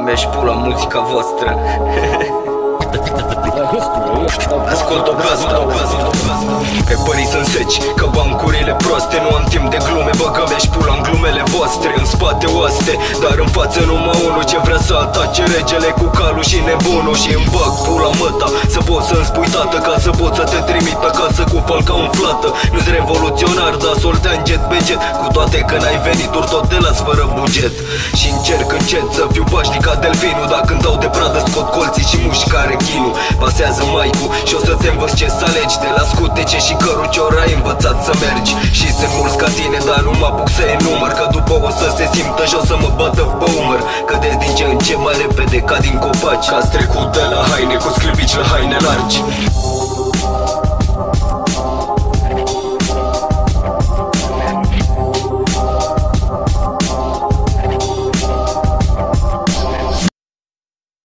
mi-aș pula muzica voastră. Ascult-o pe asta. Pe pării sunt seci, că bancurile proaste. Nu am timp de glume, băgă mi-aș pula în glumele voastre. În spate oaste, dar în față numai unul ce vrea să atace regele cu calul și nebunul. Și îmi bag pula măta, să pot să-mi spui tată, ca să pot să te trimit acasă cu falca umflată. Nu-s revoluționar, dar soltean jet pe jet. Cu toate că n-ai venituri, tot te las fără buget. Și încerc încet să fiu pașnic ca delfinul. Dar când dau de pradă scot colții și mușcare chinul. Pasează maicu și o să te învăț ce să alegi. De la scutece și cărucior ai învățat să mergi. Și sunt mulți ca tine, dar nu mă apuc să enumăr, că după o să se simtă și o să mă bată pe umăr. Cădeți din ce în ce mai repede ca din copaci. Că ați trecut de la haine cu sclipici la haine largi.